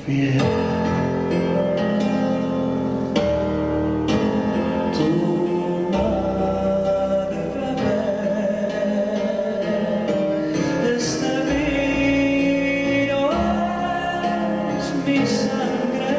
fiel. Tu madre este vino es mi sangre.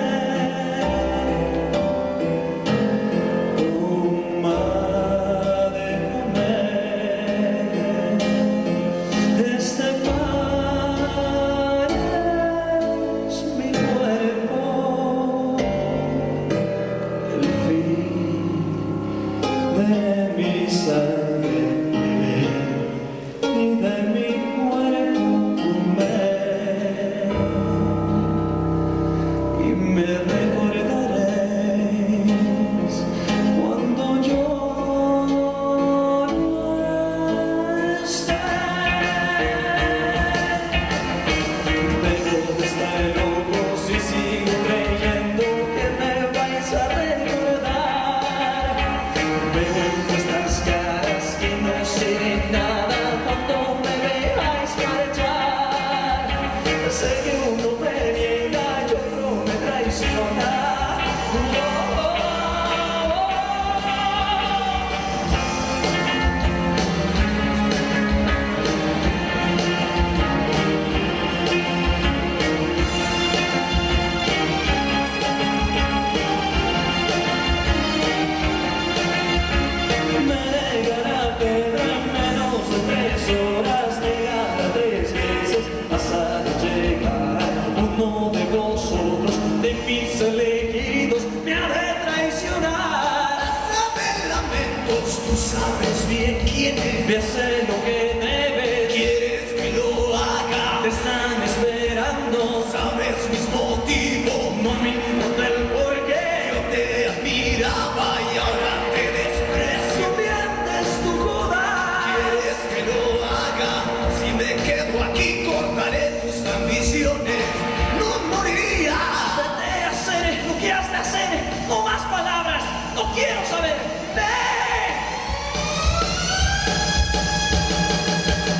De mi sangre y de mi cuerpo comer, y me recordaréis cuando yo no esté. Dejo de estar loco si sigo creyendo que me vais a recordar. Veo vuestras caras que no seré nada cuando me veáis marchar. Sé que uno me niega y otro me traiciona. Uno de vosotros, de mis elegidos, me ha de traicionar. Dame lamentos, tú sabes bien quién es. Me hace lo que debes. ¿Quieres que lo haga? Te están esperando. ¿Sabes mis motivos? No me importa el porqué. Yo te admiraba y ahora te desprecio. Mientes tu Judas. ¿Quieres que lo haga? Si me quedo aquí cortaré tus ambiciones. No moriría. Vete a hacer lo que has de hacer. No más palabras. No quiero saber. ¡Ve!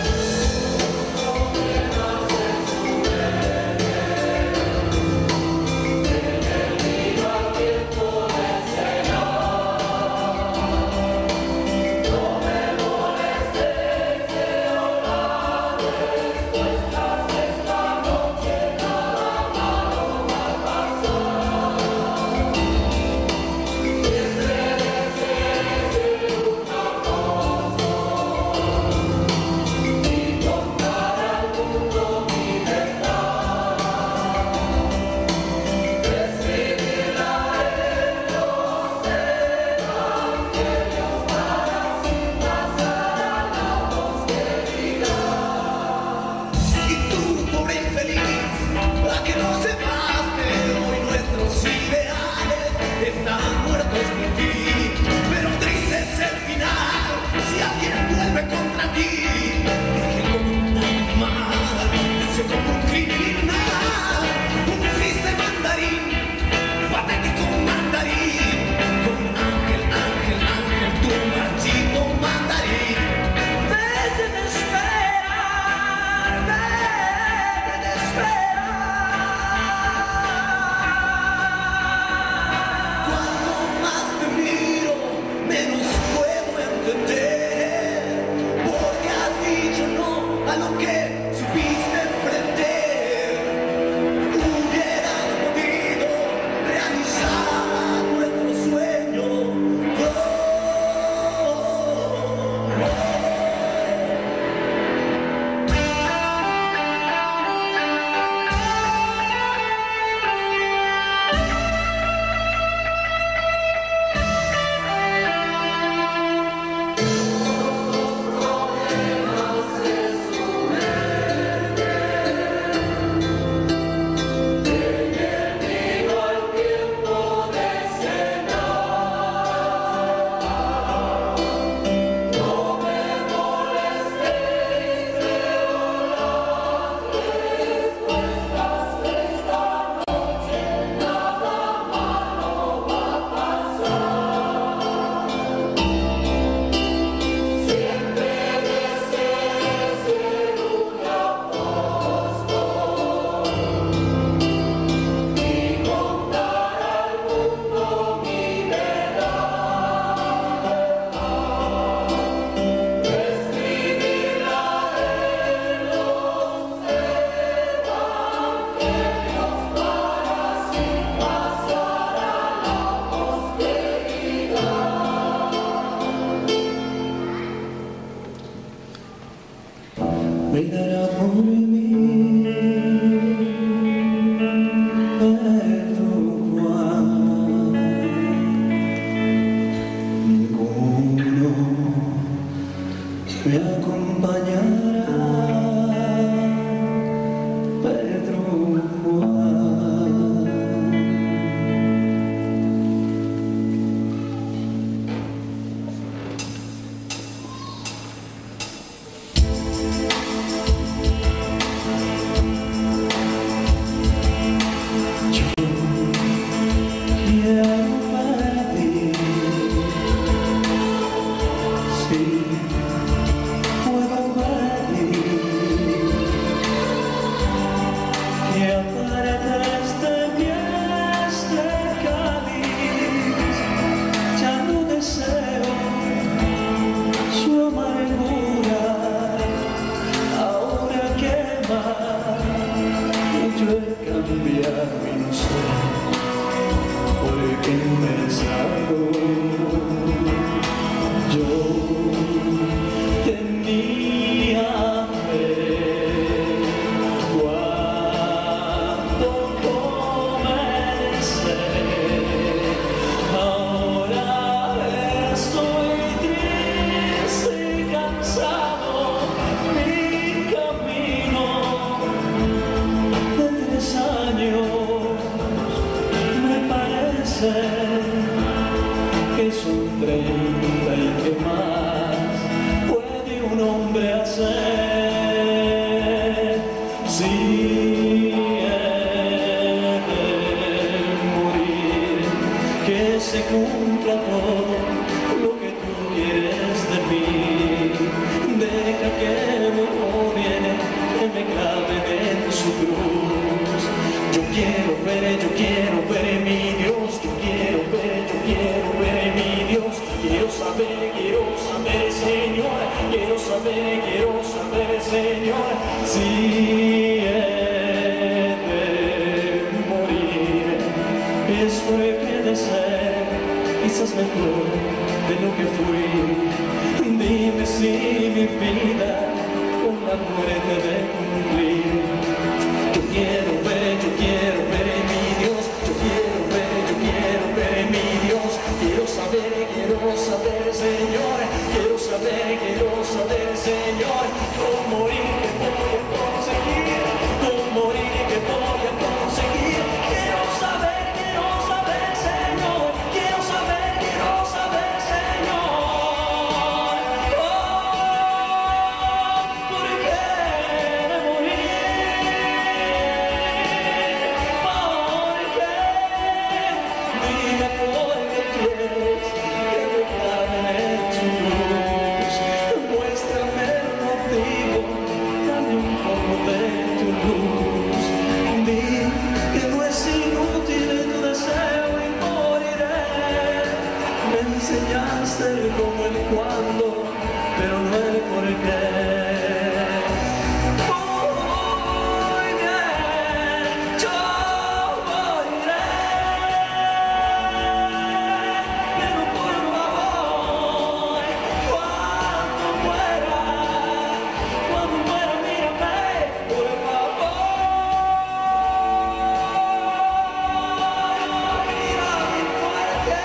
sé por qué me salgo. Yo tenía fe cuando comencé. Ahora estoy triste y cansado. Mi camino de 3 años me parece que son 30 y que más puede un hombre hacer si he de morir, que se cumpla todo lo que tú quieres de mí. Deja que me odien, que me claven en su cruz. Yo quiero ver mi Dios, yo quiero ver mi Dios. Quiero saber, Señor, quiero saber, Señor, si he de morir, es porque de ser quizás mejor de lo que fui. Dime si mi vida con la muerte de cumplir. Yo quiero ver mi Dios, yo quiero ver mi Dios. Quiero saber, Señor, quiero saber, Señor, cómo morir que voy a conseguir, cómo morir que voy a conseguir. Quiero saber, Señor, quiero saber, Señor. ¿Por qué de morir? ¿Por qué? Dime por qué quieres que me claven en tu luz. Muéstrame el motivo, dame un poco de tu luz. Di que no es inútil tu deseo y moriré. Me enseñaste el cómo, el cuándo, pero no el por qué. Muy bien, yo moriré, pero por favor, cuando muera, mírame, por favor, mira mi muerte.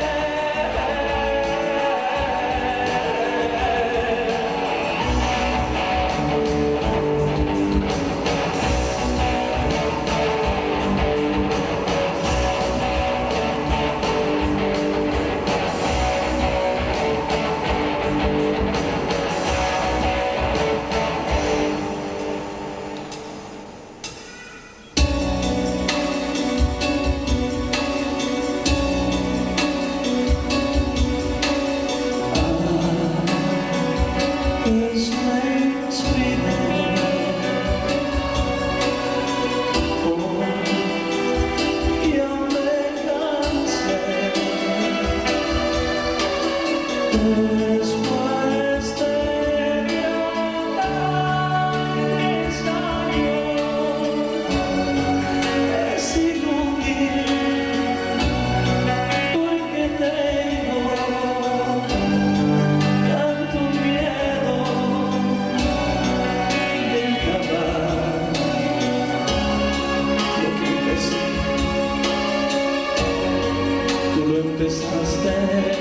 Después de grandes años es inútil porque tengo tanto miedo de acabar lo que empecé. Tú lo empezaste,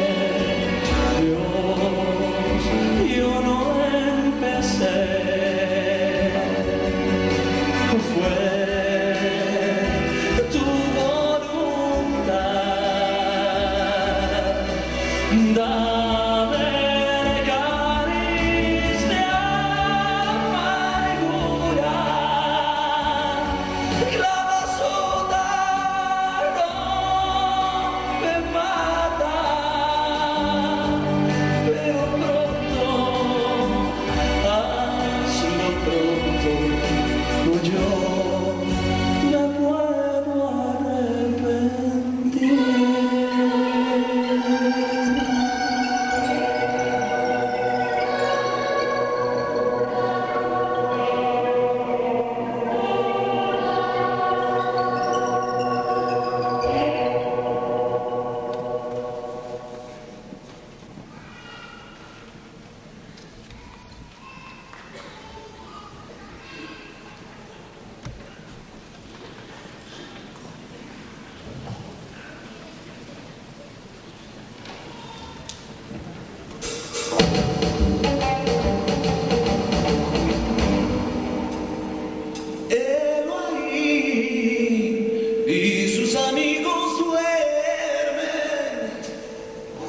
Dios, yo no empecé. Fue tu voluntad. Dame cáliz de amargura, clava su dardo, me mata.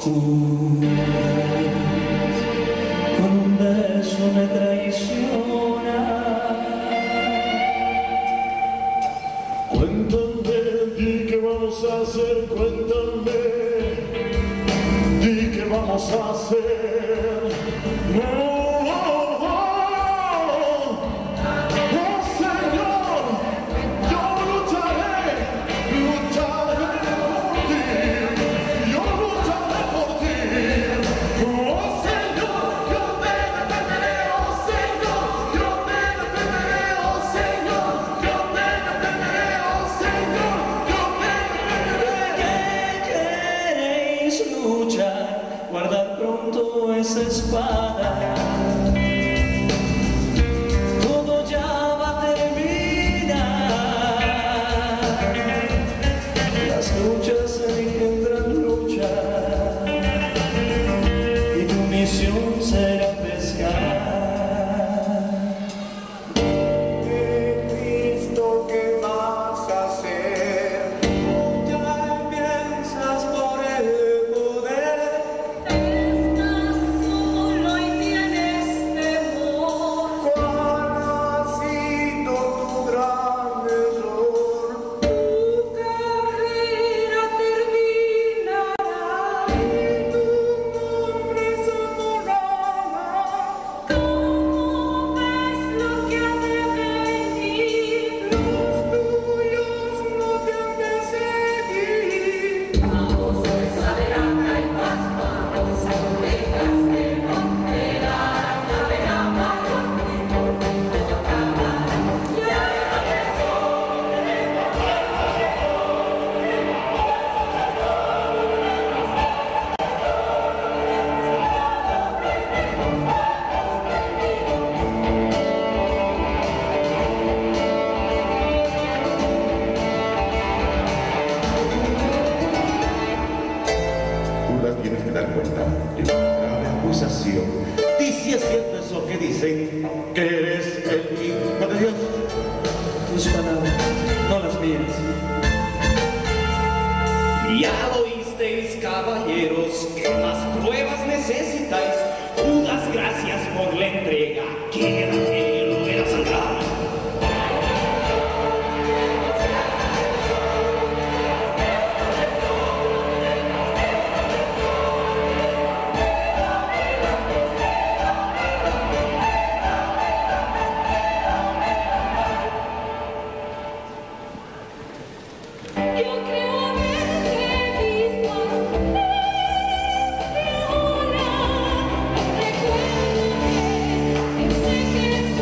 con un beso me traicionas. Cuéntame, di qué vamos a hacer, cuéntame, di qué vamos a hacer. No, Señor, yo lucharé por ti, yo lucharé por ti. Oh Señor, yo te defenderé, oh Señor, yo te defenderé, oh Señor, yo te defenderé, oh Señor, yo te defenderé. ¿Qué queréis luchar? Guardad pronto esa espada. Todo ya va a terminar. Las luchas engendran luchas y tu misión será pescar. Cristo, ¿qué vas a hacer? Ya empiezas por el poder. Estás solo y tienes temor. ¿Cuál ha sido tu gran error? Tu carrera terminará Y tu nombre se borrará. ¿Cómo ves lo que ha de venir? Los tuyos no te han de seguir. Vamos pues adelante y más vamos, dejas que no te darán navega bajo ti, porque yo acabará. Ya empezó. Judas, tienes que dar cuenta de una grave acusación. Y si es cierto eso que dicen, que eres el Hijo de Dios. Tus palabras, no las mías. Ya lo oísteis, caballeros, ¿qué más pruebas necesitáis? Judas, gracias por la entrega, que Evangelio lo era sangrar. Yo creo haberte visto antes de ahora. Recuérdame, yo sé que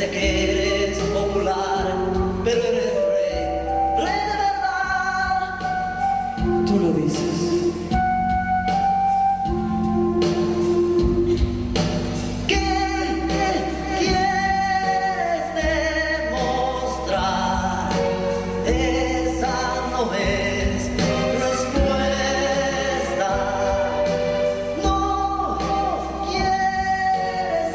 sé que eres popular, pero eres rey de verdad. Tú lo dices. ¿Qué quieres demostrar? Esa no es respuesta. No quieres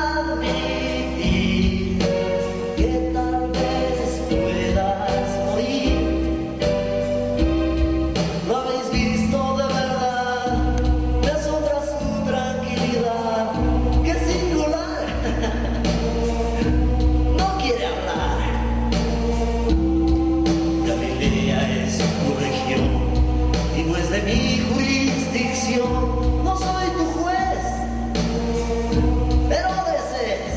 admitir que tal vez puedas morir. ¿Lo habéis visto de verdad? Me asombra su tranquilidad. ¡Qué singular! No quiere hablar. Galilea es tu región y no es de mi jurisdicción. No soy tu juez, pero desees.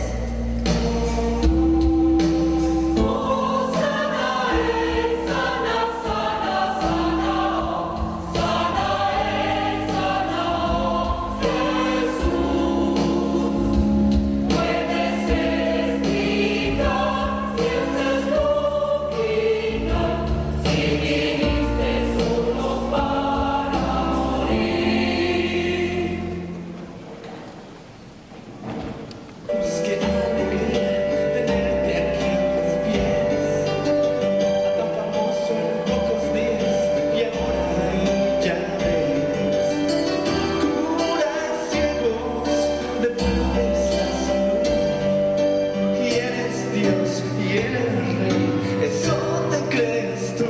Pues qué alegría tenerte aquí a mis pies, a tan famoso en pocos días, y ahora ahí ya ves. Curas ciegos, devuelves la salud, y eres Dios y eres rey, eso te crees tú.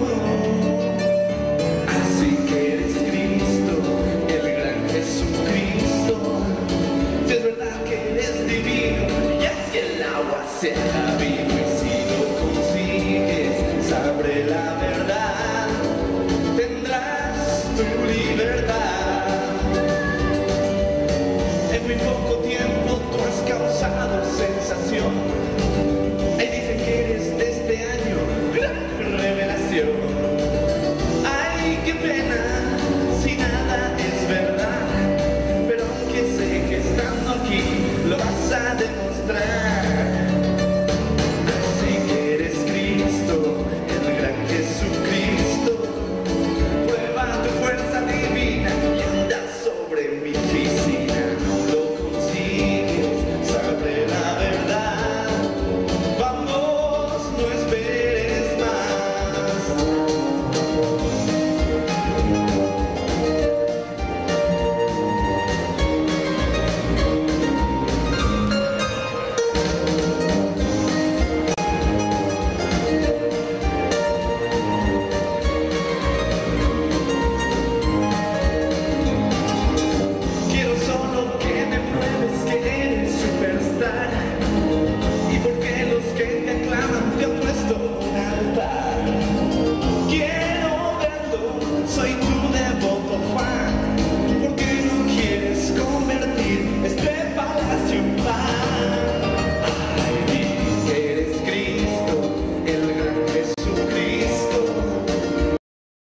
Así que eres Cristo, el gran Jesucristo. Si es verdad que eres divino, y es que el agua sea vino, y si lo consigues, sabré la verdad, tendrás tu libertad. En muy poco tiempo tú has causado sensación,